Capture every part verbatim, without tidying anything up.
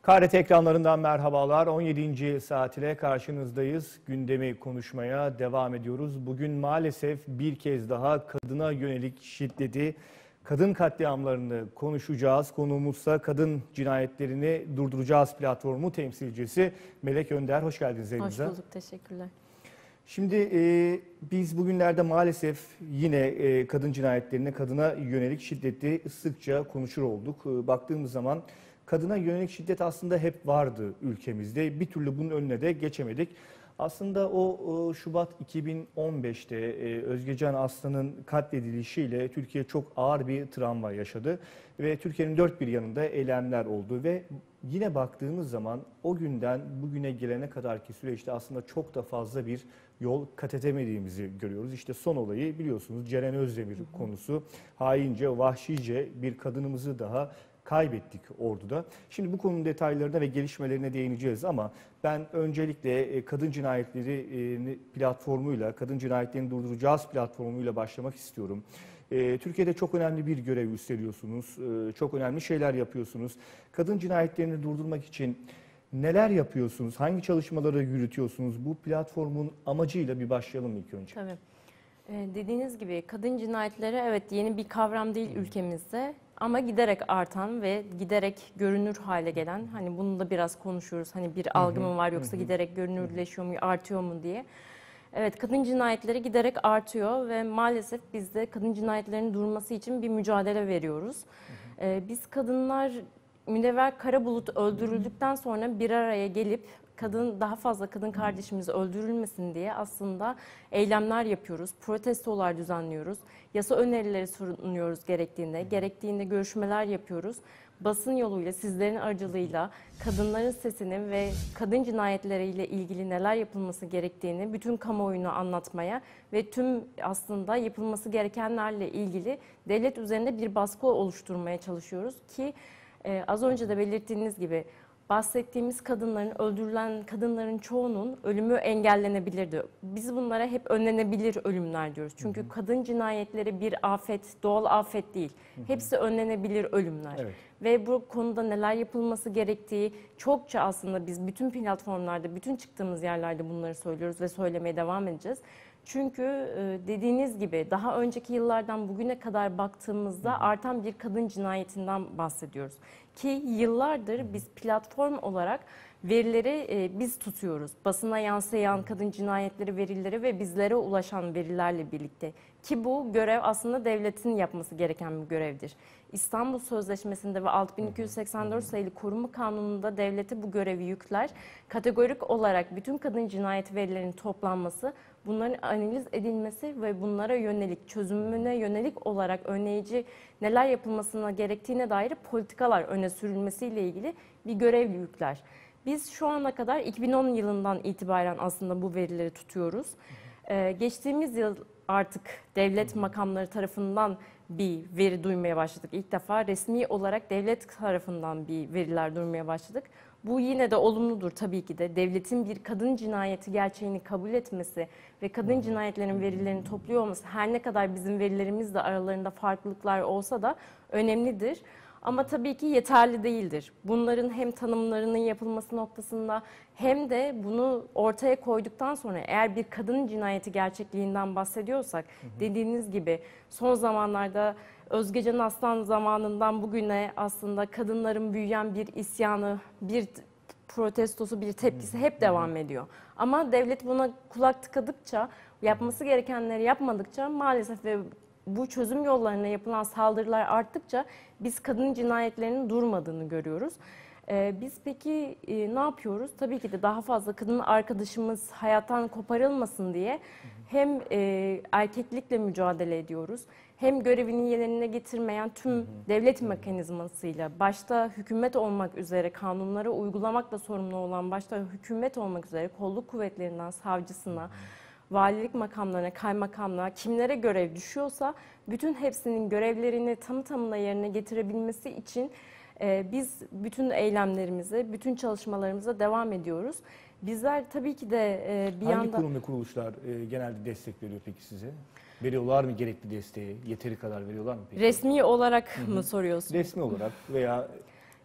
K R T ekranlarından merhabalar. on yedinci saat ile karşınızdayız. Gündemi konuşmaya devam ediyoruz. Bugün maalesef bir kez daha kadına yönelik şiddeti, kadın katliamlarını konuşacağız. Konuğumuzsa Kadın Cinayetlerini Durduracağız platformu temsilcisi Melek Önder. Hoş geldiniz elinize. Hoş bulduk, teşekkürler. Şimdi e, biz bugünlerde maalesef yine e, kadın cinayetlerini, kadına yönelik şiddeti sıkça konuşur olduk. E, baktığımız zaman kadına yönelik şiddet aslında hep vardı ülkemizde. Bir türlü bunun önüne de geçemedik. Aslında o, o Şubat iki bin on beş'te e, Özgecan Aslan'ın katledilişiyle Türkiye çok ağır bir travma yaşadı. Ve Türkiye'nin dört bir yanında eylemler oldu ve yine baktığımız zaman o günden bugüne gelene kadarki süreçte aslında çok da fazla bir yol kat edemediğimizi görüyoruz. İşte son olayı biliyorsunuz, Ceren Özdemir hı hı. konusu. Haince, vahşice bir kadınımızı daha kaybettik Ordu'da. Şimdi bu konunun detaylarına ve gelişmelerine değineceğiz ama ben öncelikle Kadın Cinayetleri platformuyla, Kadın Cinayetlerini Durduracağız platformuyla başlamak istiyorum. Türkiye'de çok önemli bir görev üstleniyorsunuz, çok önemli şeyler yapıyorsunuz. Kadın cinayetlerini durdurmak için neler yapıyorsunuz, hangi çalışmaları yürütüyorsunuz? Bu platformun amacıyla bir başlayalım ilk önce. Tabii. Ee, dediğiniz gibi kadın cinayetleri evet yeni bir kavram değil hmm. ülkemizde. Ama giderek artan ve giderek görünür hale gelen, hani bunu da biraz konuşuyoruz. Hani bir algı mı var yoksa giderek görünürleşiyor mu, artıyor mu diye. Evet, kadın cinayetleri giderek artıyor ve maalesef biz de kadın cinayetlerinin durması için bir mücadele veriyoruz. Ee, biz kadınlar Münevver Karabulut öldürüldükten sonra bir araya gelip kadın daha fazla kadın kardeşimiz öldürülmesin diye aslında eylemler yapıyoruz, protestolar düzenliyoruz, yasa önerileri sunuyoruz gerektiğinde, gerektiğinde görüşmeler yapıyoruz. Basın yoluyla, sizlerin aracılığıyla kadınların sesini ve kadın cinayetleriyle ilgili neler yapılması gerektiğini bütün kamuoyuna anlatmaya ve tüm aslında yapılması gerekenlerle ilgili devlet üzerinde bir baskı oluşturmaya çalışıyoruz ki e, az önce de belirttiğiniz gibi bahsettiğimiz kadınların, öldürülen kadınların çoğunun ölümü engellenebilirdi. Biz bunlara hep önlenebilir ölümler diyoruz. Çünkü hı hı. kadın cinayetleri bir afet, doğal afet değil. Hı hı. Hepsi önlenebilir ölümler. Evet. Ve bu konuda neler yapılması gerektiği çokça aslında biz bütün platformlarda, bütün çıktığımız yerlerde bunları söylüyoruz ve söylemeye devam edeceğiz. Çünkü dediğiniz gibi daha önceki yıllardan bugüne kadar baktığımızda hı hı. artan bir kadın cinayetinden bahsediyoruz. Ki yıllardır biz platform olarak verileri e, biz tutuyoruz. Basına yansıyan kadın cinayetleri verileri ve bizlere ulaşan verilerle birlikte. Ki bu görev aslında devletin yapması gereken bir görevdir. İstanbul Sözleşmesi'nde ve altı bin iki yüz seksen dört sayılı Koruma Kanunu'nda devlete bu görevi yükler. Kategorik olarak bütün kadın cinayet verilerinin toplanması, bunların analiz edilmesi ve bunlara yönelik, çözümüne yönelik olarak önleyici neler yapılmasına gerektiğine dair politikalar öne sürülmesiyle ilgili bir görev yükler. Biz şu ana kadar iki bin on yılından itibaren aslında bu verileri tutuyoruz. Ee, geçtiğimiz yıl artık devlet makamları tarafından bir veri duymaya başladık. İlk defa resmi olarak devlet tarafından bir veriler duymaya başladık. Bu yine de olumludur tabii ki de. Devletin bir kadın cinayeti gerçeğini kabul etmesi ve kadın cinayetlerinin verilerini topluyor olması, her ne kadar bizim verilerimiz de aralarında farklılıklar olsa da önemlidir. Ama tabii ki yeterli değildir. Bunların hem tanımlarının yapılması noktasında hem de bunu ortaya koyduktan sonra eğer bir kadın cinayeti gerçekliğinden bahsediyorsak, hı hı. dediğiniz gibi son zamanlarda Özgecan Aslan zamanından bugüne aslında kadınların büyüyen bir isyanı, bir protestosu, bir tepkisi hep devam ediyor. Ama devlet buna kulak tıkadıkça, yapması gerekenleri yapmadıkça maalesef ve bu çözüm yollarına yapılan saldırılar arttıkça biz kadın cinayetlerinin durmadığını görüyoruz. Ee, biz peki e, ne yapıyoruz? Tabii ki de daha fazla kadın arkadaşımız hayattan koparılmasın diye hem e, erkeklikle mücadele ediyoruz, hem görevini yerine getirmeyen tüm devlet mekanizmasıyla, başta hükümet olmak üzere kanunları uygulamakla sorumlu olan başta hükümet olmak üzere kolluk kuvvetlerinden savcısına, valilik makamlarına, kaymakamlığa kimlere görev düşüyorsa bütün hepsinin görevlerini tam tamına yerine getirebilmesi için e, biz bütün eylemlerimize, bütün çalışmalarımıza devam ediyoruz. Bizler tabii ki de e, bir Hangi yanda... Hangi kurum ve kuruluşlar e, genelde destek veriyor peki size? Veriyorlar mı gerekli desteği? Yeteri kadar veriyorlar mı peki? Resmi olarak Hı -hı. mı soruyorsunuz? Resmi olarak veya...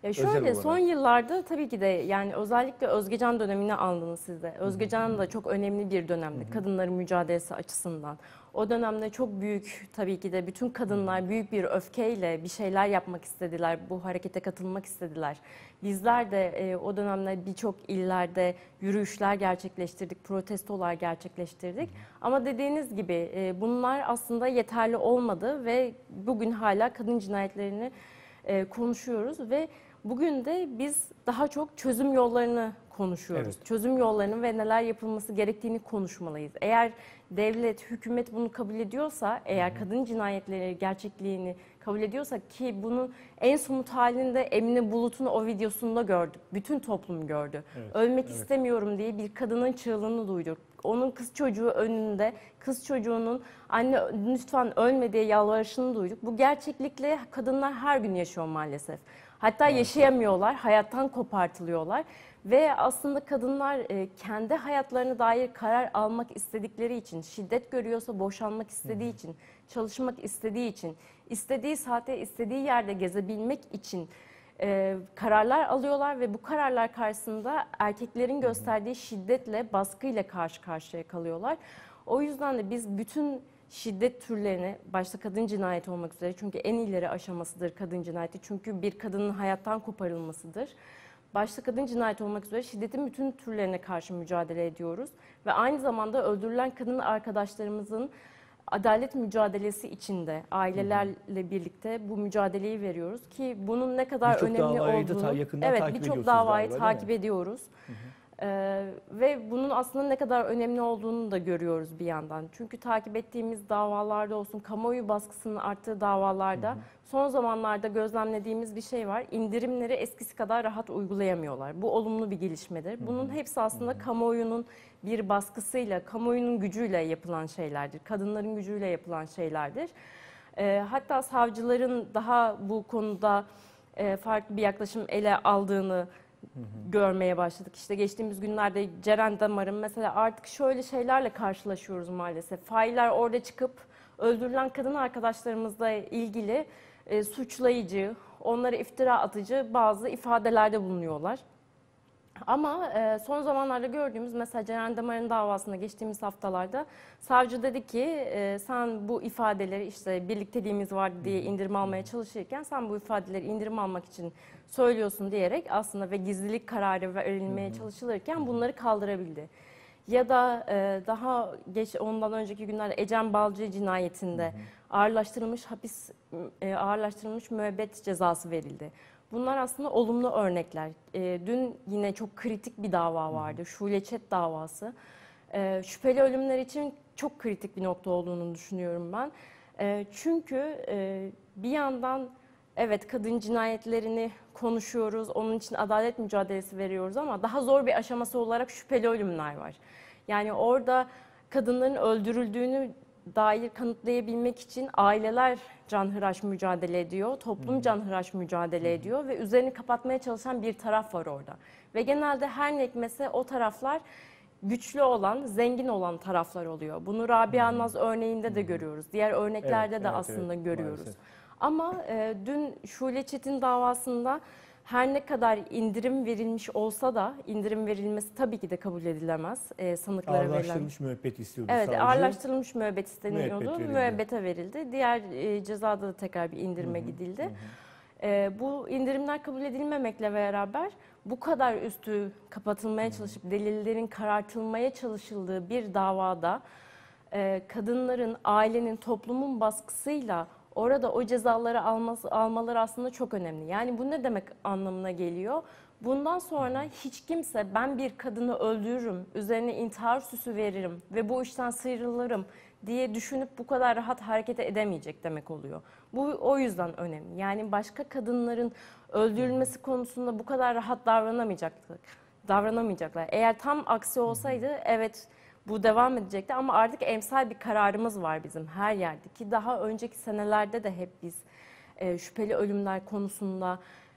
Ya şöyle olarak. son yıllarda tabii ki de yani özellikle Özgecan dönemini aldınız siz de. Özgecan da çok önemli bir dönemdi kadınların mücadelesi açısından. O dönemde çok büyük tabii ki de bütün kadınlar büyük bir öfkeyle bir şeyler yapmak istediler. Bu harekete katılmak istediler. Bizler de e, o dönemde birçok illerde yürüyüşler gerçekleştirdik, protestolar gerçekleştirdik. Ama dediğiniz gibi e, bunlar aslında yeterli olmadı ve bugün hala kadın cinayetlerini e, konuşuyoruz ve bugün de biz daha çok çözüm yollarını konuşuyoruz. Evet. Çözüm yollarını ve neler yapılması gerektiğini konuşmalıyız. Eğer devlet, hükümet bunu kabul ediyorsa, eğer hı hı. kadın cinayetleri gerçekliğini kabul ediyorsa ki bunun en somut halinde Emine Bulut'un o videosunda gördük. Bütün toplum gördü. Evet, Ölmek evet. istemiyorum diye bir kadının çığlığını duyduk. Onun kız çocuğu önünde, kız çocuğunun anne lütfen ölme diye yalvarışını duyduk. Bu gerçeklikle kadınlar her gün yaşıyor maalesef. Hatta evet. yaşayamıyorlar, hayattan kopartılıyorlar. Ve aslında kadınlar kendi hayatlarına dair karar almak istedikleri için, şiddet görüyorsa boşanmak istediği Hı-hı. için, çalışmak istediği için, istediği saate, istediği yerde gezebilmek için e, kararlar alıyorlar ve bu kararlar karşısında erkeklerin gösterdiği şiddetle, baskıyla karşı karşıya kalıyorlar. O yüzden de biz bütün şiddet türlerini, başta kadın cinayeti olmak üzere, çünkü en ileri aşamasıdır kadın cinayeti, çünkü bir kadının hayattan koparılmasıdır. Başta kadın cinayeti olmak üzere şiddetin bütün türlerine karşı mücadele ediyoruz. Ve aynı zamanda öldürülen kadın arkadaşlarımızın adalet mücadelesi içinde ailelerle birlikte bu mücadeleyi veriyoruz ki bunun ne kadar birçok önemli davayı da olduğunu, ta- yakından evet takip birçok ediyorsunuz davayı galiba, değil takip mi? ediyoruz. Hı hı. Ee, ve bunun aslında ne kadar önemli olduğunu da görüyoruz bir yandan. Çünkü takip ettiğimiz davalarda olsun, kamuoyu baskısının arttığı davalarda hı hı. son zamanlarda gözlemlediğimiz bir şey var. İndirimleri eskisi kadar rahat uygulayamıyorlar. Bu olumlu bir gelişmedir. Bunun hepsi aslında hı hı. kamuoyunun bir baskısıyla, kamuoyunun gücüyle yapılan şeylerdir. Kadınların gücüyle yapılan şeylerdir. Ee, hatta savcıların daha bu konuda e, farklı bir yaklaşım ele aldığını Hı hı. görmeye başladık. İşte geçtiğimiz günlerde Ceren Damar'ın mesela artık şöyle şeylerle karşılaşıyoruz maalesef. Failler orada çıkıp öldürülen kadın arkadaşlarımızla ilgili e, suçlayıcı, onlara iftira atıcı bazı ifadelerde bulunuyorlar. Ama e, son zamanlarda gördüğümüz mesela Ceren Damar'ın davasında geçtiğimiz haftalarda savcı dedi ki e, sen bu ifadeleri işte birlikteliğimiz vardı diye indirim almaya çalışırken sen bu ifadeleri indirim almak için söylüyorsun diyerek aslında ve gizlilik kararı verilmeye çalışılırken bunları kaldırabildi. Ya da e, daha geç ondan önceki günlerde Ecem Balcı cinayetinde hı hı. ağırlaştırılmış hapis e, ağırlaştırılmış müebbet cezası verildi. Bunlar aslında olumlu örnekler. E, dün yine çok kritik bir dava vardı. Şule Çet davası. E, şüpheli ölümler için çok kritik bir nokta olduğunu düşünüyorum ben. E, çünkü e, bir yandan evet kadın cinayetlerini konuşuyoruz, onun için adalet mücadelesi veriyoruz ama daha zor bir aşaması olarak şüpheli ölümler var. Yani orada kadınların öldürüldüğünü dair kanıtlayabilmek için aileler canhıraş mücadele ediyor, toplum canhıraş mücadele ediyor ve üzerini kapatmaya çalışan bir taraf var orada. Ve genelde her ne hikmetse o taraflar güçlü olan, zengin olan taraflar oluyor. Bunu Rabia Naz örneğinde de görüyoruz. Diğer örneklerde evet, de evet, aslında evet, görüyoruz. maalesef. Ama e, dün Şule Çet'in davasında her ne kadar indirim verilmiş olsa da indirim verilmesi tabii ki de kabul edilemez. E, sanıklara verilen. Ağırlaştırılmış müebbet istiyordu evet, savcı. ağırlaştırılmış müebbet isteniyordu. Müebbet verildi. Müebbete verildi. Diğer e, cezada da tekrar bir indirime hı hı, gidildi. Hı hı. E, bu indirimler kabul edilmemekle beraber bu kadar üstü kapatılmaya hı hı. çalışıp delillerin karartılmaya çalışıldığı bir davada e, kadınların, ailenin, toplumun baskısıyla orada o cezaları alması, almaları aslında çok önemli. Yani bu ne demek anlamına geliyor? Bundan sonra hiç kimse ben bir kadını öldürürüm, üzerine intihar süsü veririm ve bu işten sıyrılırım diye düşünüp bu kadar rahat hareket edemeyecek demek oluyor. Bu o yüzden önemli. Yani başka kadınların öldürülmesi konusunda bu kadar rahat davranamayacaklar. davranamayacaklar. Eğer tam aksi olsaydı evet bu devam edecekti ama artık emsal bir kararımız var bizim her yerde ki daha önceki senelerde de hep biz e, şüpheli ölümler konusunda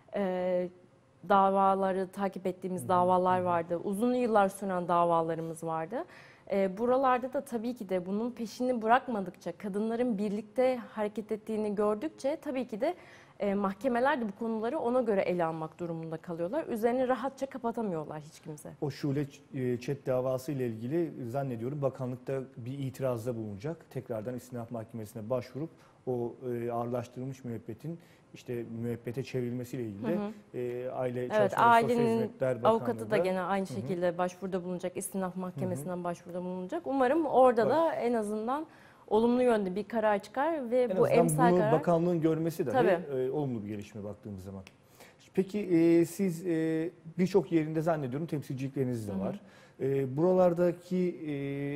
e, davaları takip ettiğimiz davalar vardı. Uzun yıllar süren davalarımız vardı. E, buralarda da tabii ki de bunun peşini bırakmadıkça, kadınların birlikte hareket ettiğini gördükçe tabii ki de e, mahkemeler de bu konuları ona göre ele almak durumunda kalıyorlar. Üzerini rahatça kapatamıyorlar hiç kimse. O Şule e, Çet davası ile ilgili zannediyorum bakanlıkta bir itirazda bulunacak. Tekrardan istinaf mahkemesine başvurup o e, ağırlaştırılmış müebbetin işte müebbete çevrilmesiyle ilgili Hı hı. e, Aile Evet, Çalışma ve Sosyal ailenin Hizmetler avukatı da Bakanlığı'nda gene aynı şekilde başvuruda bulunacak, istinaf mahkemesinden başvuruda bulunacak. Umarım orada da en azından olumlu yönde bir karar çıkar ve en bu azından emsal bunu karar... bakanlığın görmesi de Tabii. e, olumlu bir gelişme baktığımız zaman. Peki e, siz e, birçok yerinde zannediyorum temsilcilikleriniz de var. E, buralardaki e,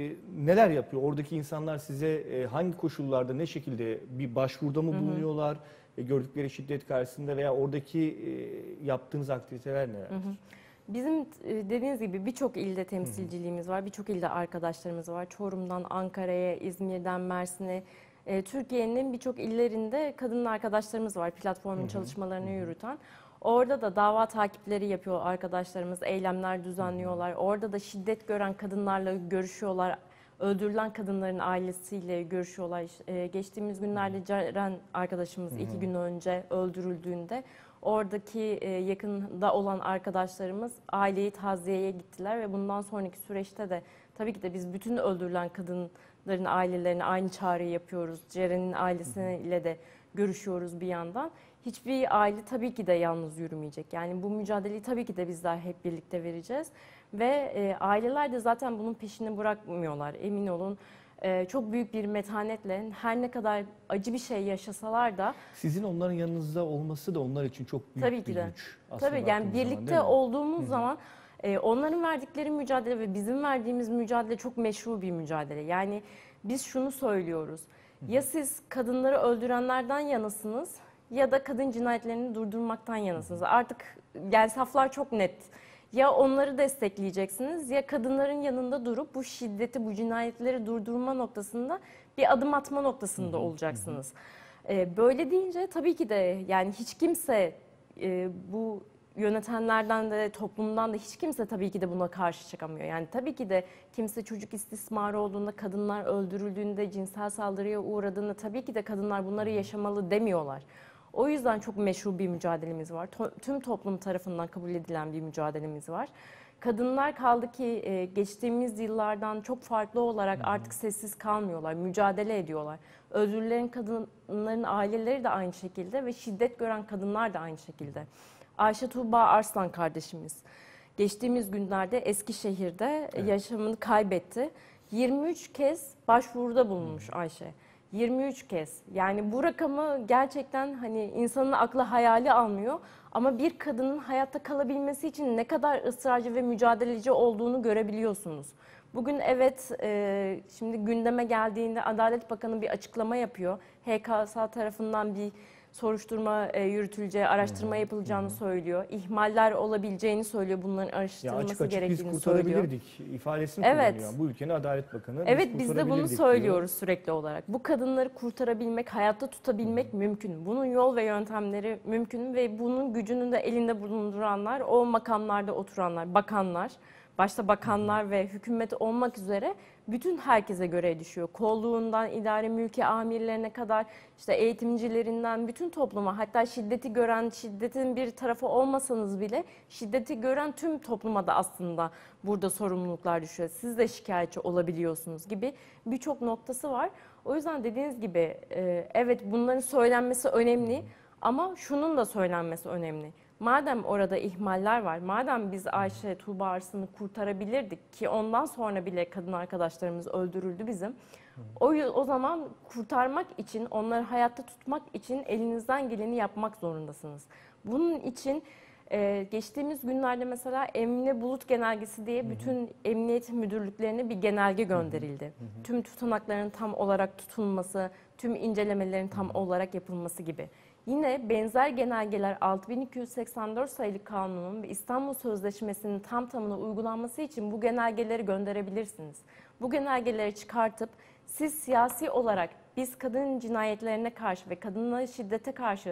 neler yapıyor? Oradaki insanlar size e, hangi koşullarda, ne şekilde bir başvuruda mı bulunuyorlar? E, gördükleri şiddet karşısında veya oradaki e, yaptığınız aktiviteler neler? Hı hı. Bizim e, dediğiniz gibi birçok ilde temsilciliğimiz var, birçok ilde arkadaşlarımız var. Çorum'dan Ankara'ya, İzmir'den Mersin'e, e, Türkiye'nin birçok illerinde kadın arkadaşlarımız var platformun çalışmalarını yürüten. Orada da dava takipleri yapıyor arkadaşlarımız, eylemler düzenliyorlar. Orada da şiddet gören kadınlarla görüşüyorlar. Öldürülen kadınların ailesiyle görüşüyorlar. E, geçtiğimiz günlerde Ceren arkadaşımız iki gün önce öldürüldüğünde oradaki e, yakında olan arkadaşlarımız aileyi taziyeye gittiler ve bundan sonraki süreçte de tabii ki de biz bütün öldürülen kadınların ailelerine aynı çağrıyı yapıyoruz. Ceren'in ailesiyle de görüşüyoruz bir yandan. Hiçbir aile tabii ki de yalnız yürümeyecek. Yani bu mücadeleyi tabii ki de bizler hep birlikte vereceğiz. Ve e, aileler de zaten bunun peşini bırakmıyorlar. Emin olun e, çok büyük bir metanetle her ne kadar acı bir şey yaşasalar da... Sizin onların yanınızda olması da onlar için çok büyük Tabii ki bir de. güç. Aslında Tabii yani baktığımız zaman, birlikte değil mi? olduğumuz zaman e, onların verdikleri mücadele ve bizim verdiğimiz mücadele çok meşru bir mücadele. Yani biz şunu söylüyoruz. Ya siz kadınları öldürenlerden yanasınız ya da kadın cinayetlerini durdurmaktan yanasınız. Artık yani saflar çok net. Ya onları destekleyeceksiniz ya kadınların yanında durup bu şiddeti, bu cinayetleri durdurma noktasında bir adım atma noktasında olacaksınız. Ee, böyle deyince tabii ki de yani hiç kimse e, bu yönetenlerden de toplumdan da hiç kimse tabii ki de buna karşı çıkamıyor. Yani tabii ki de kimse çocuk istismarı olduğunda, kadınlar öldürüldüğünde, cinsel saldırıya uğradığında tabii ki de kadınlar bunları yaşamalı demiyorlar. O yüzden çok meşru bir mücadelemiz var. To- tüm toplum tarafından kabul edilen bir mücadelemiz var. Kadınlar kaldı ki e, geçtiğimiz yıllardan çok farklı olarak artık sessiz kalmıyorlar, mücadele ediyorlar. Öldürülen kadınların aileleri de aynı şekilde ve şiddet gören kadınlar da aynı şekilde. Ayşe Tuğba Arslan kardeşimiz geçtiğimiz günlerde Eskişehir'de evet. yaşamını kaybetti. yirmi üç kez başvuruda bulunmuş Ayşe. yirmi üç kez. Yani bu rakamı gerçekten hani insanın aklı hayali almıyor. Ama bir kadının hayatta kalabilmesi için ne kadar ısrarcı ve mücadeleci olduğunu görebiliyorsunuz. Bugün evet e, şimdi gündeme geldiğinde Adalet Bakanı bir açıklama yapıyor. H K S tarafından bir soruşturma e, yürütüleceği, araştırma yapılacağını söylüyor. İhmaller olabileceğini söylüyor. Bunların araştırılması açık açık gerektiğini biz söylüyor. kurtarabilirdik ifadesini Evet. kullanıyor. Bu ülkenin Adalet Bakanı. Evet biz, biz de bunu kurtarabilirdik söylüyoruz diyor. sürekli olarak. Bu kadınları kurtarabilmek, hayatta tutabilmek mümkün. Bunun yol ve yöntemleri mümkün ve bunun gücünü de elinde bulunduranlar, o makamlarda oturanlar, bakanlar, başta bakanlar ve hükümet olmak üzere bütün herkese göre düşüyor. Kolluğundan idare mülki amirlerine kadar işte eğitimcilerinden bütün topluma, hatta şiddeti gören, şiddetin bir tarafı olmasanız bile şiddeti gören tüm topluma da aslında burada sorumluluklar düşüyor. Siz de şikayetçi olabiliyorsunuz gibi birçok noktası var. O yüzden dediğiniz gibi evet bunların söylenmesi önemli ama şunun da söylenmesi önemli. Madem orada ihmaller var, madem biz Ayşe Tuğba Arslan'ı kurtarabilirdik ki ondan sonra bile kadın arkadaşlarımız öldürüldü bizim. O, o zaman kurtarmak için, onları hayatta tutmak için elinizden geleni yapmak zorundasınız. Bunun için e, geçtiğimiz günlerde mesela Emine Bulut Genelgesi diye bütün emniyet müdürlüklerine bir genelge gönderildi. Tüm tutanakların tam olarak tutulması, tüm incelemelerin tam olarak yapılması gibi. Yine benzer genelgeler altı bin iki yüz seksen dört sayılı kanunun ve İstanbul Sözleşmesi'nin tam tamına uygulanması için bu genelgeleri gönderebilirsiniz. Bu genelgeleri çıkartıp siz siyasi olarak biz kadın cinayetlerine karşı ve kadına şiddete karşı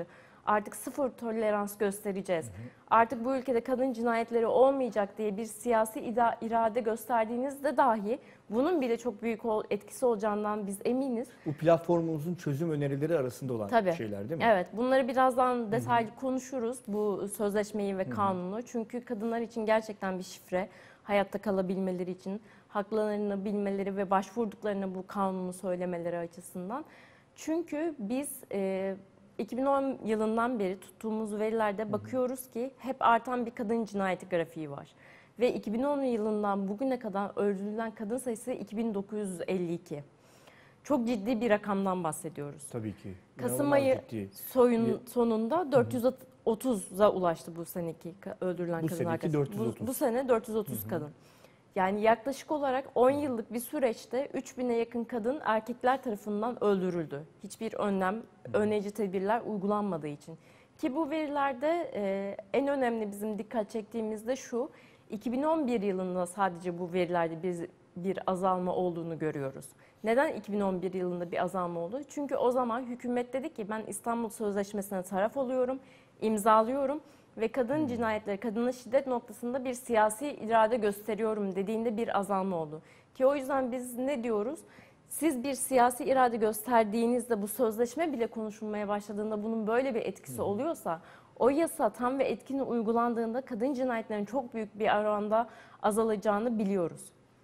Artık sıfır tolerans göstereceğiz. Hı hı. Artık bu ülkede kadın cinayetleri olmayacak diye bir siyasi irade gösterdiğinizde dahi bunun bile çok büyük etkisi olacağından biz eminiz. Bu platformunuzun çözüm önerileri arasında olan Tabii. şeyler değil mi? Evet, bunları birazdan detaylı Hı-hı. konuşuruz, bu sözleşmeyi ve Hı-hı. kanunu. Çünkü kadınlar için gerçekten bir şifre, hayatta kalabilmeleri için, haklarını bilmeleri ve başvurduklarına bu kanunu söylemeleri açısından. Çünkü biz e, iki bin on yılından beri tuttuğumuz verilerde bakıyoruz ki hep artan bir kadın cinayeti grafiği var. Ve iki bin on yılından bugüne kadar öldürülen kadın sayısı iki bin dokuz yüz elli iki. Çok ciddi bir rakamdan bahsediyoruz. Tabii ki. Kasım ayı soyun sonunda dört yüz otuza ulaştı bu seneki öldürülen bu kadın seneki dört yüz otuz. Bu, bu sene dört yüz otuz Hı-hı. kadın. Yani yaklaşık olarak on yıllık bir süreçte üç bine yakın kadın erkekler tarafından öldürüldü. Hiçbir önlem, önleyici tedbirler uygulanmadığı için. Ki bu verilerde e, en önemli bizim dikkat çektiğimiz de şu, iki bin on bir yılında sadece bu verilerde biz bir azalma olduğunu görüyoruz. Neden iki bin on bir yılında bir azalma oldu? Çünkü o zaman hükümet dedi ki ben İstanbul Sözleşmesi'ne taraf oluyorum, imzalıyorum ve kadın cinayetleri, kadına şiddet noktasında bir siyasi irade gösteriyorum dediğinde bir azalma oldu. Ki o yüzden biz ne diyoruz? Siz bir siyasi irade gösterdiğinizde bu sözleşme bile konuşulmaya başladığında bunun böyle bir etkisi oluyorsa o yasa tam ve etkin uygulandığında kadın cinayetlerinin çok büyük bir oranda azalacağını biliyoruz.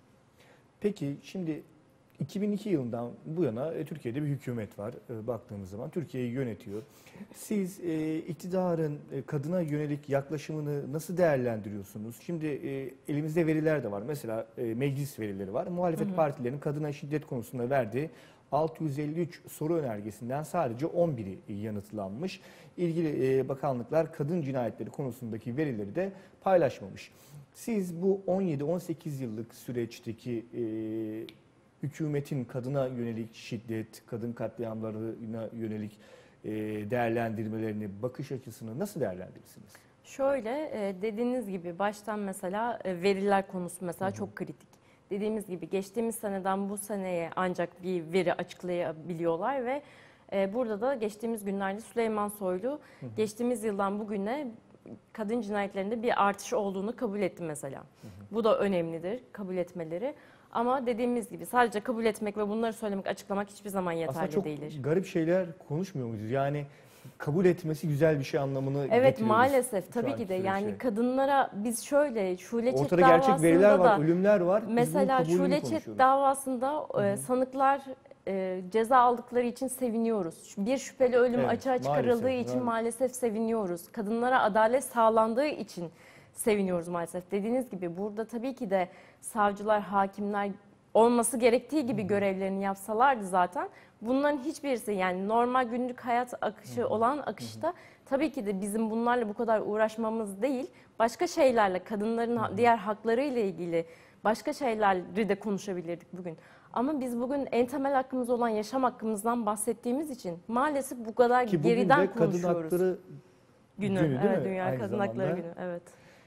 Peki şimdi iki bin iki yılından bu yana e, Türkiye'de bir hükümet var e, baktığımız zaman. Türkiye'yi yönetiyor. Siz e, iktidarın e, kadına yönelik yaklaşımını nasıl değerlendiriyorsunuz? Şimdi e, elimizde veriler de var. Mesela e, meclis verileri var. Muhalefet hı hı. partilerinin kadına şiddet konusunda verdiği altı yüz elli üç soru önergesinden sadece on biri yanıtlanmış. İlgili e, bakanlıklar kadın cinayetleri konusundaki verileri de paylaşmamış. Siz bu on yedi on sekiz yıllık süreçteki e, hükümetin kadına yönelik şiddet, kadın katliamlarına yönelik e, değerlendirmelerini, bakış açısını nasıl değerlendirirsiniz? Şöyle dediğiniz gibi baştan mesela veriler konusu mesela Hı-hı. çok kritik. Dediğimiz gibi geçtiğimiz seneden bu seneye ancak bir veri açıklayabiliyorlar ve burada da geçtiğimiz günlerde Süleyman Soylu Hı-hı. geçtiğimiz yıldan bugüne kadın cinayetlerinde bir artış olduğunu kabul etti mesela. Hı-hı. Bu da önemlidir kabul etmeleri. Ama dediğimiz gibi sadece kabul etmek ve bunları söylemek, açıklamak hiçbir zaman yeterli değildir. değildir. Aslında çok garip şeyler konuşmuyor muyuz? Yani kabul etmesi güzel bir şey anlamını evet, getiriyoruz. Evet maalesef tabii ki de yani şey. kadınlara biz şöyle Şule Çet Ortada gerçek veriler var, da, ölümler var. Mesela Şule Çet davasında Hı-hı. sanıklar e, ceza aldıkları için seviniyoruz. Bir şüpheli ölüm evet, açığa çıkarıldığı maalesef, için evet. maalesef seviniyoruz. Kadınlara adalet sağlandığı için seviniyoruz maalesef. Dediğiniz gibi burada tabii ki de savcılar, hakimler olması gerektiği gibi görevlerini yapsalardı zaten bunların hiçbirisi yani normal günlük hayat akışı olan akışta tabii ki de bizim bunlarla bu kadar uğraşmamız değil, başka şeylerle kadınların diğer hakları ile ilgili başka şeyleri de konuşabilirdik bugün. Ama biz bugün en temel hakkımız olan yaşam hakkımızdan bahsettiğimiz için maalesef bu kadar Ki geriden bugün de konuşuyoruz. Kadın Hakları Günü, günü değil evet, mi? Dünya Aynı Kadın zamanda. Hakları Günü, evet.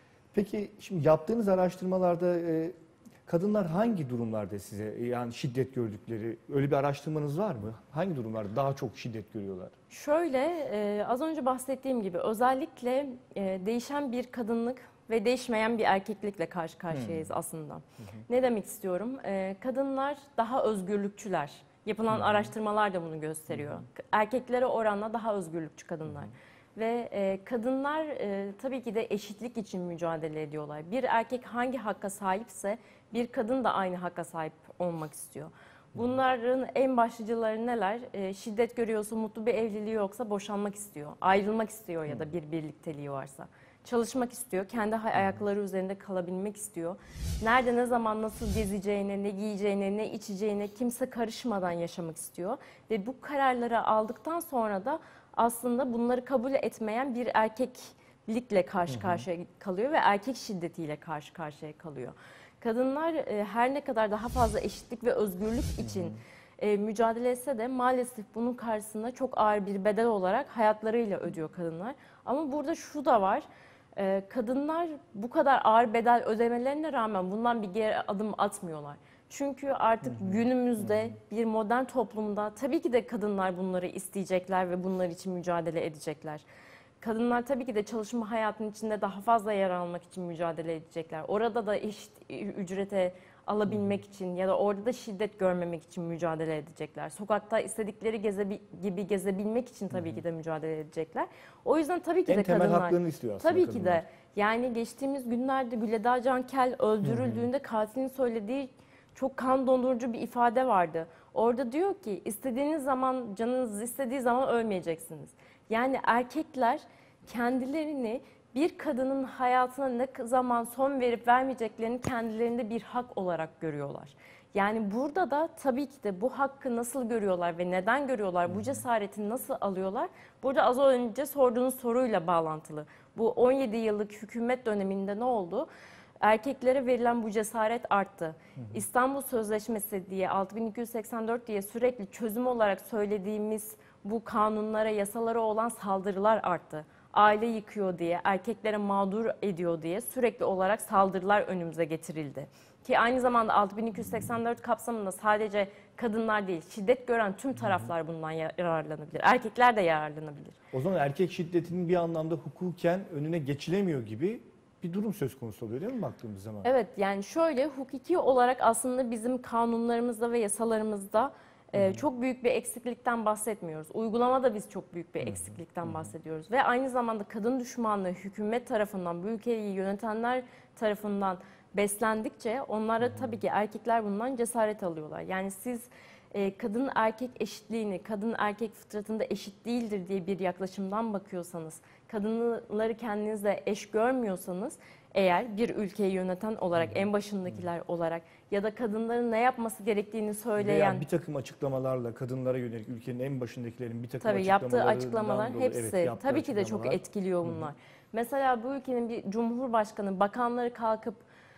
Peki şimdi yaptığınız araştırmalarda e, kadınlar hangi durumlarda size yani şiddet gördükleri, öyle bir araştırmanız var mı? Hangi durumlarda daha çok şiddet görüyorlar? Şöyle e, az önce bahsettiğim gibi özellikle e, değişen bir kadınlık ve değişmeyen bir erkeklikle karşı karşıyayız hmm. aslında. Hı hı. Ne demek istiyorum? E, kadınlar daha özgürlükçüler. Yapılan hı hı. araştırmalar da bunu gösteriyor. Hı hı. Erkeklere oranla daha özgürlükçü kadınlar. Hı hı. Ve e, kadınlar e, tabii ki de eşitlik için mücadele ediyorlar. Bir erkek hangi hakka sahipse bir kadın da aynı hakka sahip olmak istiyor. Bunların en başlıcaları neler? E, şiddet görüyorsa, mutlu bir evliliği yoksa boşanmak istiyor. Ayrılmak istiyor ya da bir birlikteliği varsa. Çalışmak istiyor, kendi ayakları üzerinde kalabilmek istiyor. Nerede, ne zaman, nasıl gezeceğine, ne giyeceğine, ne içeceğine kimse karışmadan yaşamak istiyor. Ve bu kararları aldıktan sonra da aslında bunları kabul etmeyen bir erkeklikle karşı karşıya kalıyor ve erkek şiddetiyle karşı karşıya kalıyor. Kadınlar e, her ne kadar daha fazla eşitlik ve özgürlük için e, mücadele etse de maalesef bunun karşısında çok ağır bir bedel olarak hayatlarıyla ödüyor kadınlar. Ama burada şu da var, e, kadınlar bu kadar ağır bedel ödemelerine rağmen bundan bir geri adım atmıyorlar. Çünkü artık hı hı. günümüzde hı hı. bir modern toplumda tabii ki de kadınlar bunları isteyecekler ve bunlar için mücadele edecekler. kadınlar tabii ki de çalışma hayatının içinde daha fazla yer almak için mücadele edecekler. Orada da eşit ücrete alabilmek için ya da orada da şiddet görmemek için mücadele edecekler. Sokakta istedikleri geze, gibi gezebilmek için tabii ki de mücadele edecekler. O yüzden tabii ki en de temel kadınlar... haklarını istiyor aslında Tabii kadınlar. ki de. Yani geçtiğimiz günlerde Güleda Cankel öldürüldüğünde katilin söylediği çok kan dondurucu bir ifade vardı. Orada diyor ki istediğiniz zaman, canınız istediği zaman ölmeyeceksiniz. Yani erkekler kendilerini bir kadının hayatına ne zaman son verip vermeyeceklerini kendilerinde bir hak olarak görüyorlar. Yani burada da tabii ki de bu hakkı nasıl görüyorlar ve neden görüyorlar, bu cesareti nasıl alıyorlar? Burada az önce sorduğunuz soruyla bağlantılı. Bu on yedi yıllık hükümet döneminde ne oldu? Erkeklere verilen bu cesaret arttı. Hı hı. İstanbul Sözleşmesi diye, altı bin iki yüz seksen dört diye sürekli çözüm olarak söylediğimiz bu kanunlara, yasalara olan saldırılar arttı. Aile yıkıyor diye, erkeklere mağdur ediyor diye sürekli olarak saldırılar önümüze getirildi. Ki aynı zamanda altı bin iki yüz seksen dört kapsamında sadece kadınlar değil, şiddet gören tüm taraflar bundan yararlanabilir. Erkekler de yararlanabilir. O zaman erkek şiddetinin bir anlamda hukuken önüne geçilemiyor gibi bir durum söz konusu oluyor değil mi baktığımız zaman? Evet, yani şöyle hukuki olarak aslında bizim kanunlarımızda ve yasalarımızda e, çok büyük bir eksiklikten bahsetmiyoruz. Uygulamada biz çok büyük bir eksiklikten bahsediyoruz. Ve aynı zamanda kadın düşmanlığı hükümet tarafından, bu ülkeyi yönetenler tarafından beslendikçe onlara tabii ki erkekler bundan cesaret alıyorlar. Yani siz e, kadın erkek eşitliğini, kadın erkek fıtratında eşit değildir diye bir yaklaşımdan bakıyorsanız, kadınları kendinizle eş görmüyorsanız eğer bir ülkeyi yöneten olarak, en başındakiler olarak ya da kadınların ne yapması gerektiğini söyleyen... Veya bir takım açıklamalarla kadınlara yönelik ülkenin en başındakilerin bir takım tabii yaptığı açıklamalarından açıklamalar dolayı, hepsi evet, tabii ki de çok açıklamalar. etkiliyor bunlar. Hı hı. Mesela bu ülkenin bir cumhurbaşkanı, bakanları kalkıp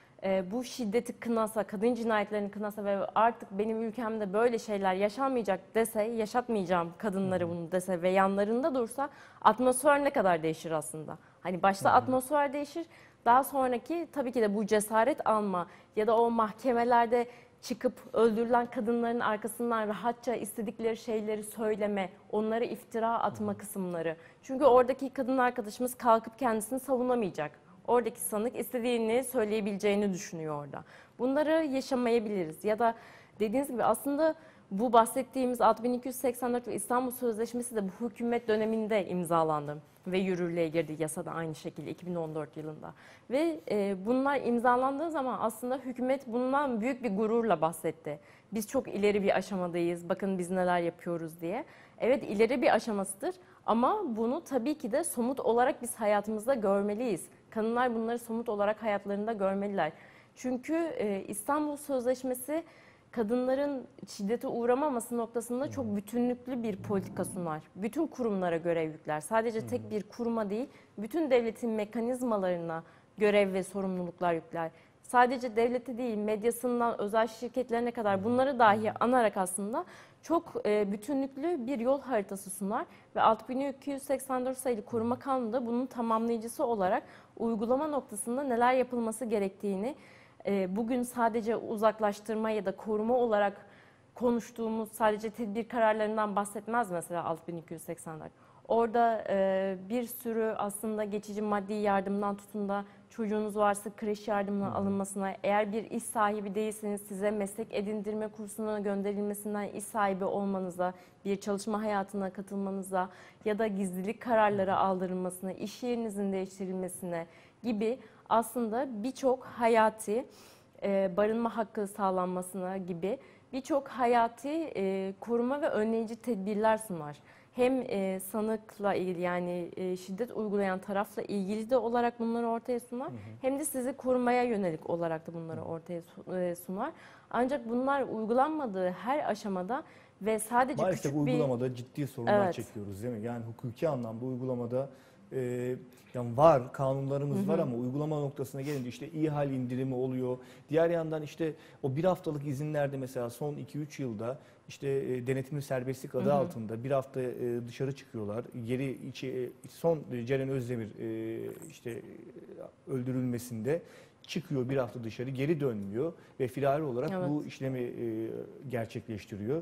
e, bu şiddeti kınasa, kadın cinayetlerini kınasa ve artık benim ülkemde böyle şeyler yaşanmayacak dese, yaşatmayacağım kadınları hı hı. bunu dese ve yanlarında dursa atmosfer ne kadar değişir aslında. Hani başta hı hı. atmosfer değişir. Daha sonraki tabii ki de bu cesaret alma ya da o mahkemelerde çıkıp öldürülen kadınların arkasından rahatça istedikleri şeyleri söyleme, onlara iftira atma kısımları. Çünkü oradaki kadın arkadaşımız kalkıp kendisini savunamayacak. Oradaki sanık istediğini söyleyebileceğini düşünüyor orada. Bunları yaşamayabiliriz ya da dediğiniz gibi aslında bu bahsettiğimiz altı bin iki yüz seksen dört ve İstanbul Sözleşmesi de bu hükümet döneminde imzalandı ve yürürlüğe girdi, yasa da aynı şekilde iki bin on dört yılında. Ve e, bunlar imzalandığı zaman aslında hükümet bundan büyük bir gururla bahsetti. Biz çok ileri bir aşamadayız, bakın biz neler yapıyoruz diye. Evet, ileri bir aşamasıdır ama bunu tabii ki de somut olarak biz hayatımızda görmeliyiz. Kadınlar bunları somut olarak hayatlarında görmeliler. Çünkü e, İstanbul Sözleşmesi kadınların şiddete uğramaması noktasında çok bütünlüklü bir politika sunar. Bütün kurumlara görev yükler. Sadece tek bir kuruma değil, bütün devletin mekanizmalarına görev ve sorumluluklar yükler. Sadece devleti değil, medyasından özel şirketlerine kadar bunları dahi anarak aslında çok bütünlüklü bir yol haritası sunar. Ve altı bin iki yüz seksen dört sayılı Koruma Kanunu da bunun tamamlayıcısı olarak uygulama noktasında neler yapılması gerektiğini, bugün sadece uzaklaştırma ya da koruma olarak konuştuğumuz sadece tedbir kararlarından bahsetmez mesela altı bin iki yüz seksen dört. Orada bir sürü aslında geçici maddi yardımdan tutun da çocuğunuz varsa kreş yardımına alınmasına, eğer bir iş sahibi değilseniz size meslek edindirme kursuna gönderilmesinden iş sahibi olmanıza, bir çalışma hayatına katılmanıza ya da gizlilik kararları aldırılmasına, iş yerinizin değiştirilmesine gibi aslında birçok hayati e, barınma hakkı sağlanmasına gibi birçok hayati e, koruma ve önleyici tedbirler sunar. Hem e, sanıkla ilgili yani e, şiddet uygulayan tarafla ilgili de olarak bunları ortaya sunar. Hı hı. Hem de sizi korumaya yönelik olarak da bunları ortaya sunar. Ancak bunlar uygulanmadığı her aşamada ve sadece maalesef küçük bir... uygulamada ciddi sorunlar evet. çekiyoruz değil mi? Yani hukuki anlamda uygulamada e, yani var, kanunlarımız hı hı. var ama uygulama noktasına gelince işte İHAL indirimi oluyor. Diğer yandan işte o bir haftalık izinlerde mesela son iki üç yılda işte e, denetimli serbestlik adı hı hı. altında bir hafta e, dışarı çıkıyorlar. Geri içi, son Ceren Özdemir e, işte öldürülmesinde çıkıyor bir hafta dışarı, geri dönmüyor ve firari olarak evet. bu işlemi e, gerçekleştiriyor.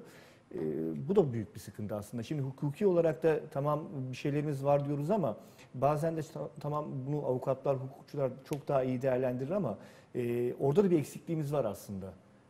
E, bu da büyük bir sıkıntı aslında. Şimdi hukuki olarak da tamam bir şeylerimiz var diyoruz ama bazen de ta- tamam bunu avukatlar, hukukçular çok daha iyi değerlendirir ama e, orada da bir eksikliğimiz var aslında.